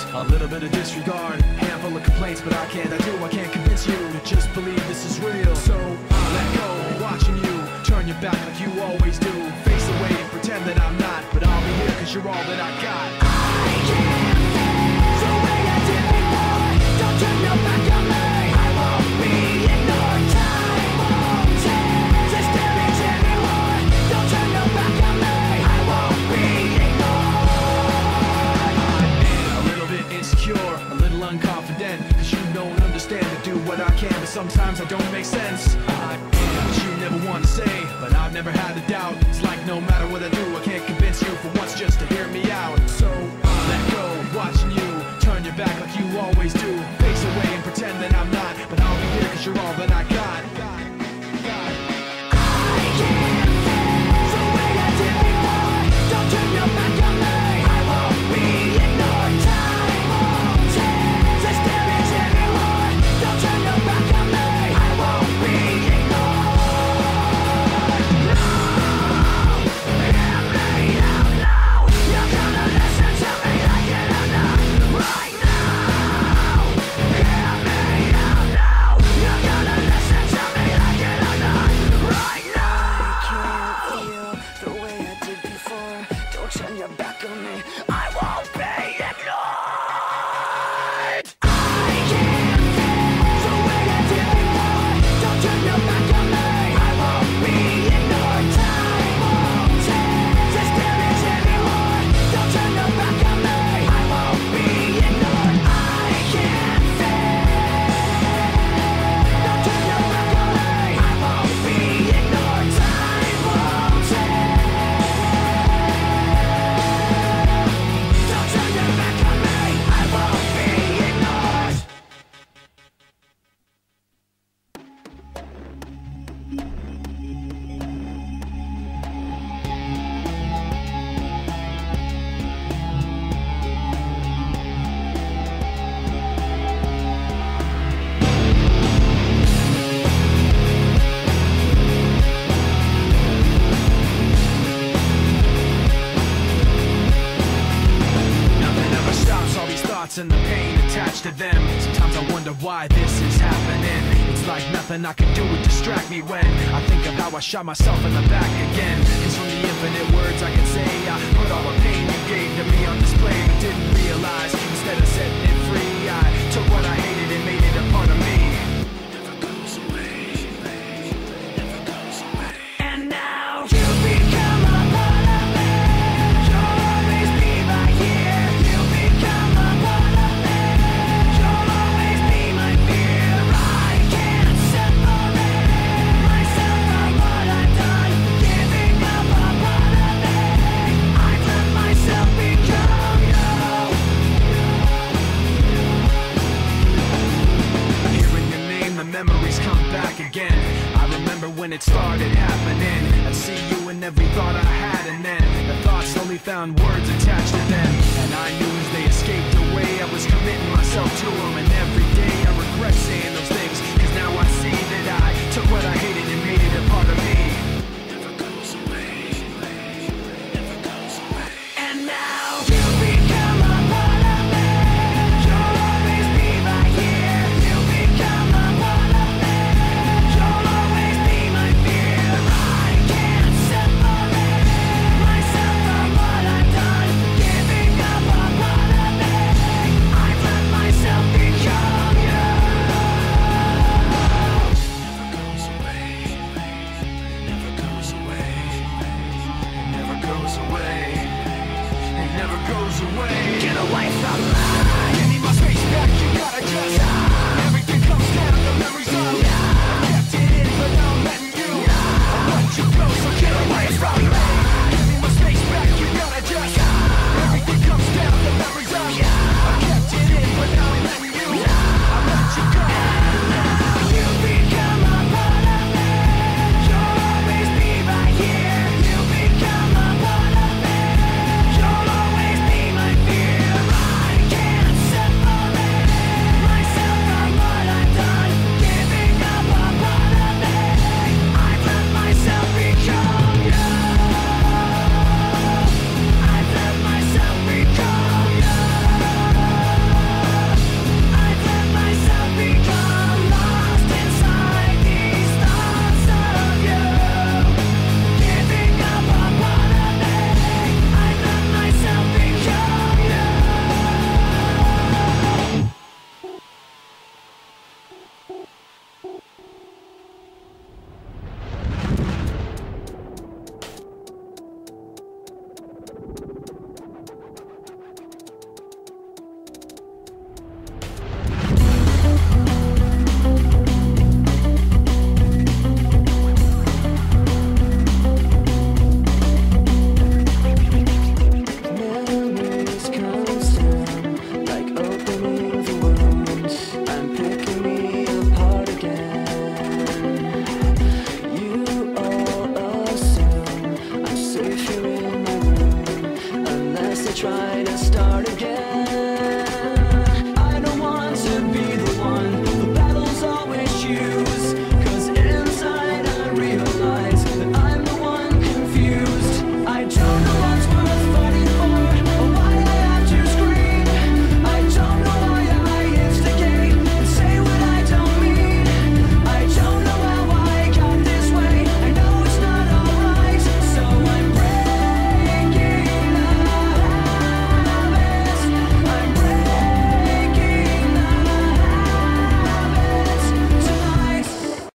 A little bit of disregard, handful of complaints, but I can't convince you to just believe this is real. So let go, watching you turn your back like you always do. Face away and pretend that I'm not, but I'll be here cause you're all that I got. I can't feel the way I did before. Don't turn your back on me. I won't be ignored. Time won't change this damage anymore. Don't turn your back on me. I won't be ignored. I'm a little bit insecure, a little unconfident, cause you don't understand to do what I can, but sometimes I don't make sense. What you never want to say, but I've never had a doubt. It's like no matter what I do, I can't convince you for once just to hear me out. So let go, watching you turn your back like you always do. Face away and pretend that I'm not, but I'll be here cause you're all that I got. I can't feel the way I did before. Don't turn your back on me. I won't be ignored. Time won't change this damage anymore. Don't turn your back on me. I won't be ignored. No, hear me out loud. You're gonna listen to me like it or not. Right now, hear me out loud. You're gonna listen to me like it or not. Right now. I can't feel the way I did before. Don't turn your back on me. I won't be ignored. I can't feel the way I did before. Don't turn your back on me. I won't be ignored. Time won't change this damage anymore. Don't turn your back on me. I won't be ignored. I can't feel. Don't turn your back on me. I won't be ignored. Time won't change. Don't turn your back on me. I won't be ignored. Nothing ever stops all these thoughts and the pain attached to them. Sometimes I wonder why this is happening. It's like nothing I can do would distract me when I think of how I shot myself in the back again. Cause from the infinite words I can say, I put all the pain you gave to me on display, but didn't realize instead of setting it free, I took what I hated and made it a part of me. Never goes away, never goes away. And now you become a part of me. You'll always be right here. You become a part of me. You'll always be my fear. I can't separate myself from what I've done. Giving up a part of me. I've let myself become you. Hearing your name, the memories come back again. I remember when it started happening. I'd see you in every thought I had, and then the thoughts slowly found words